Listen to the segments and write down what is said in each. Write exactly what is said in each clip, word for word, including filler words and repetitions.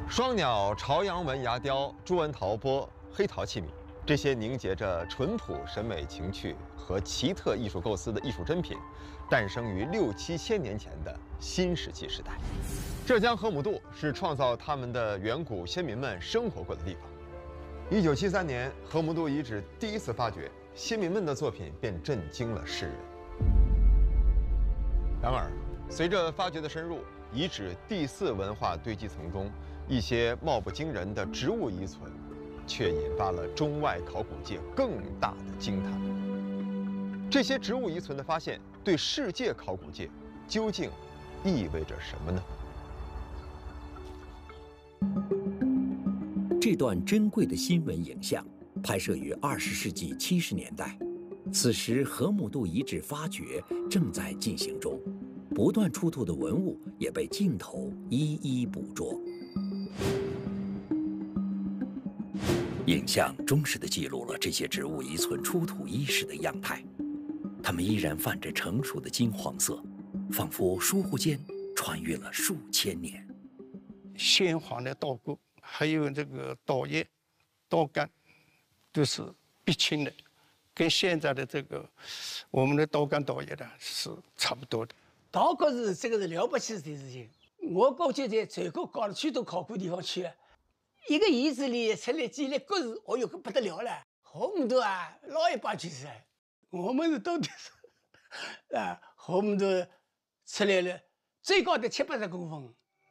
双鸟、朝阳纹牙雕、朱纹陶钵、黑陶器皿，这些凝结着淳朴审美情趣和奇特艺术构思的艺术珍品，诞生于六七千年前的新石器时代。浙江河姆渡是创造它们的远古先民们生活过的地方。一九七三年，河姆渡遗址第一次发掘，先民们的作品便震惊了世人。然而，随着发掘的深入，遗址第四文化堆积层中一些貌不惊人的植物遗存，却引发了中外考古界更大的惊叹。这些植物遗存的发现，对世界考古界究竟意味着什么呢？ 这段珍贵的新闻影像拍摄于二十世纪七十年代，此时河姆渡遗址发掘正在进行中。不断出土的文物也被镜头一一捕捉。影像忠实地记录了这些植物遗存出土伊始的样态，它们依然泛着成熟的金黄色，仿佛疏忽间穿越了数千年。 鲜黄的稻谷，还有这个稻叶、稻杆，都是必青的，跟现在的这个我们的稻杆稻叶呢是差不多的。 稻谷是这个是了不起的事情。我过去在全国搞了许多考古地方去了，一个遗址里出来几粒骨子，哦哟，可不得了了，河姆渡啊，老一把就是，我们是到底是啊，河姆渡出来了，最高的七八十公分。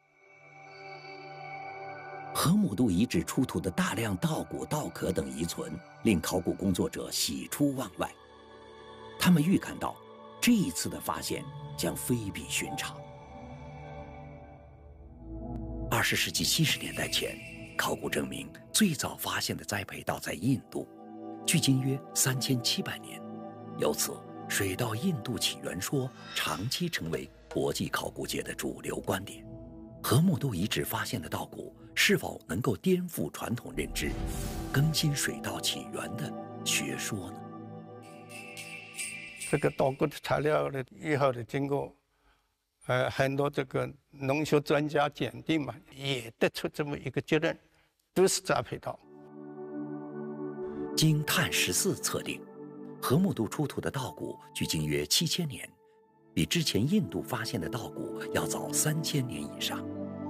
河姆渡遗址出土的大量稻谷、稻壳等遗存，令考古工作者喜出望外。他们预感到，这一次的发现将非比寻常。二十世纪七十年代前，考古证明最早发现的栽培稻在印度，距今约三千七百年。由此，水稻印度起源说长期成为国际考古界的主流观点。河姆渡遗址发现的稻谷是否能够颠覆传统认知，更新水稻起源的学说呢？ 这个稻谷的材料的以后的经过，呃，很多这个农学专家鉴定嘛，也得出这么一个结论，都是栽培稻。 经碳十四测定，河姆渡出土的稻谷距今约七千年，比之前印度发现的稻谷要早三千年以上。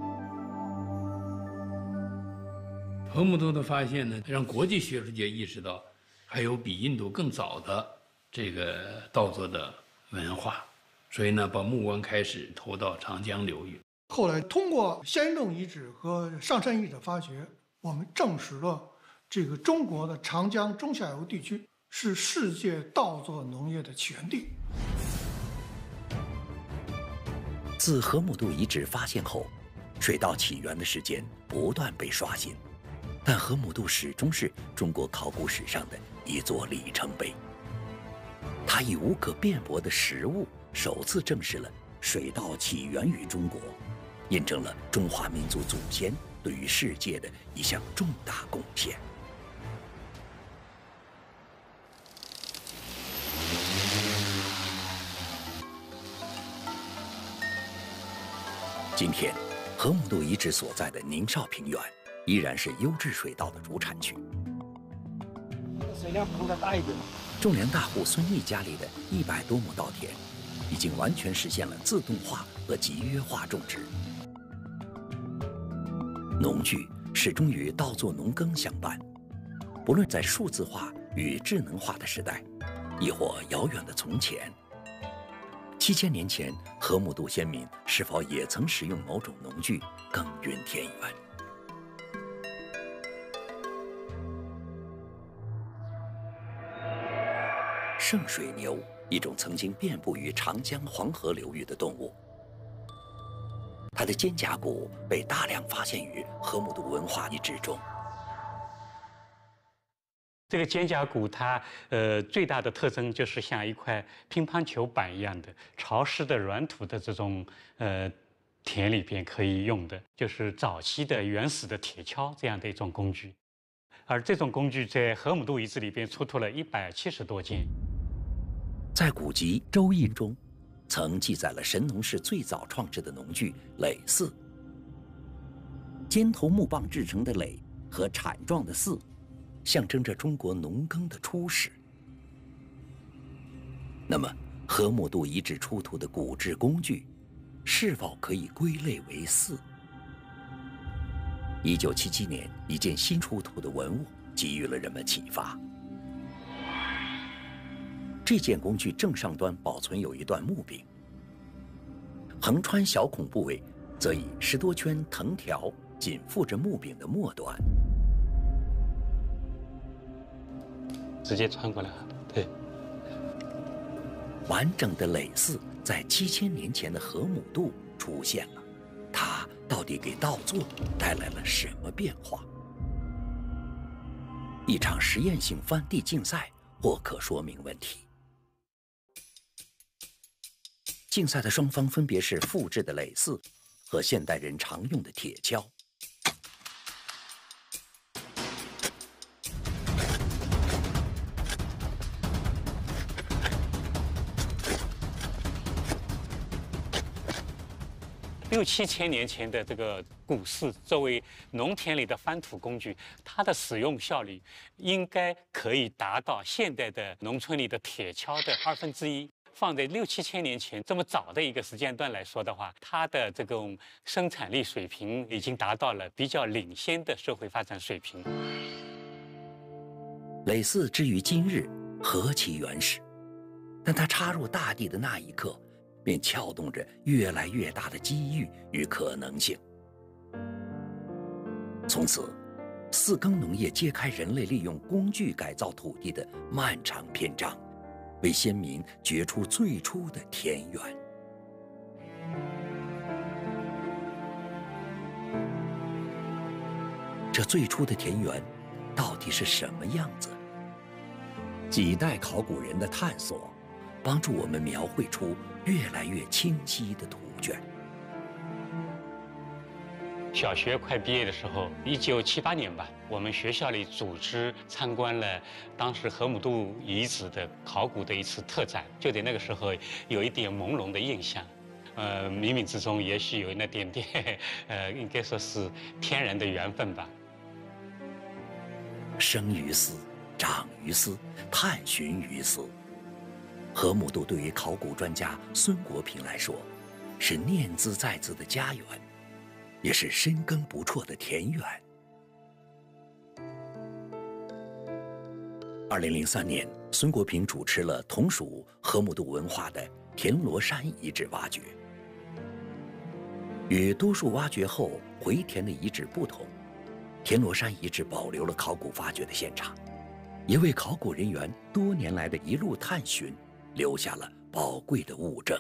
河姆渡的发现呢，让国际学术界意识到，还有比印度更早的这个稻作的文化，所以呢，把目光开始投到长江流域。 后来通过仙人洞遗址和上山遗址的发掘，我们证实了这个中国的长江中下游地区是世界稻作农业的起源地。 自河姆渡遗址发现后，水稻起源的时间不断被刷新，但河姆渡始终是中国考古史上的一座里程碑。它以无可辩驳的实物，首次证实了水稻起源于中国，印证了中华民族祖先对于世界的一项重大贡献。今天，河姆渡遗址所在的宁绍平原依然是优质水稻的主产区。 水量放得大一点。 种粮大户孙毅家里的一百多亩稻田，已经完全实现了自动化和集约化种植。农具始终与稻作农耕相伴，不论在数字化与智能化的时代，亦或遥远的从前。七千年前，河姆渡先民是否也曾使用某种农具耕耘田园？圣水牛，一种曾经遍布于长江、黄河流域的动物。它的肩胛骨被大量发现于河姆渡文化遗址中。 这个肩胛骨它呃最大的特征就是像一块乒乓球板一样的潮湿的软土的这种呃田里边可以用的，就是早期的原始的铁锹这样的一种工具。而这种工具在河姆渡遗址里边出土了一百七十多件。 在古籍《周易》中，曾记载了神农氏最早创制的农具耒耜。 尖头木棒制成的垒和铲状的耜，象征着中国农耕的初始。那么，河姆渡遗址出土的骨制工具，是否可以归类为耜？一九七七年，一件新出土的文物给予了人们启发。这件工具正上端保存有一段木柄，横穿小孔部位则以十多圈藤条紧附着木柄的末端。 直接穿过来，对。 完整的垒耜在七千年前的河姆渡出现了，它到底给稻作带来了什么变化？一场实验性翻地竞赛或可说明问题。竞赛的双方分别是复制的垒耜和现代人常用的铁锹。 六七千年前的这个骨耜作为农田里的翻土工具，它的使用效率应该可以达到现代的农村里的铁锹的二分之一。放在六七千年前这么早的一个时间段来说的话，它的这种生产力水平已经达到了比较领先的社会发展水平。 垒耜之于今日何其原始，但它插入大地的那一刻，便撬动着越来越大的机遇与可能性。从此，四耕农业揭开人类利用工具改造土地的漫长篇章，为先民掘出最初的田园。这最初的田园到底是什么样子？几代考古人的探索，帮助我们描绘出越来越清晰的图卷。 小学快毕业的时候，一九七八年吧，我们学校里组织参观了当时河姆渡遗址的考古的一次特展，就在那个时候有一点朦胧的印象，呃，冥冥之中也许有那点点，呃，应该说是天然的缘分吧。 生于斯，长于斯，探寻于斯。河姆渡对于考古专家孙国平来说，是念兹在兹的家园，也是深耕不辍的田园。二零零三年，孙国平主持了同属河姆渡文化的田螺山遗址挖掘。与多数挖掘后回填的遗址不同，田螺山遗址保留了考古发掘的现场，也为考古人员多年来的一路探寻留下了宝贵的物证。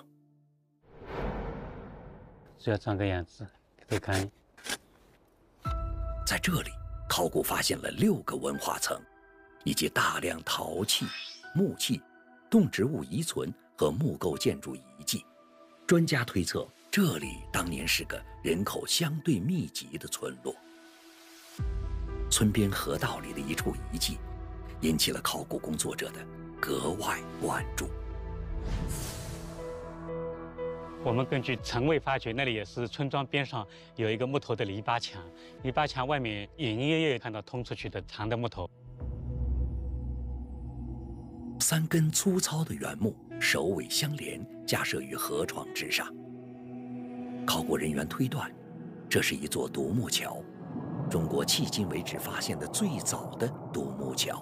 就要长个样子，给大家看。 在这里，考古发现了六个文化层，以及大量陶器、木器、动植物遗存和木构建筑遗迹。专家推测，这里当年是个人口相对密集的村落。村边河道里的一处遗迹，引起了考古工作者的格外关注。 我们根据城卫发掘，那里也是村庄边上有一个木头的篱笆墙，篱笆墙外面隐隐约约看到通出去的长的木头。 三根粗糙的原木首尾相连，架设于河床之上。考古人员推断，这是一座独木桥，中国迄今为止发现的最早的独木桥。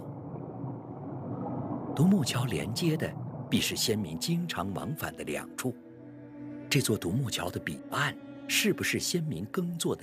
独木桥连接的必是先民经常往返的两处。这座独木桥的彼岸是不是先民耕作的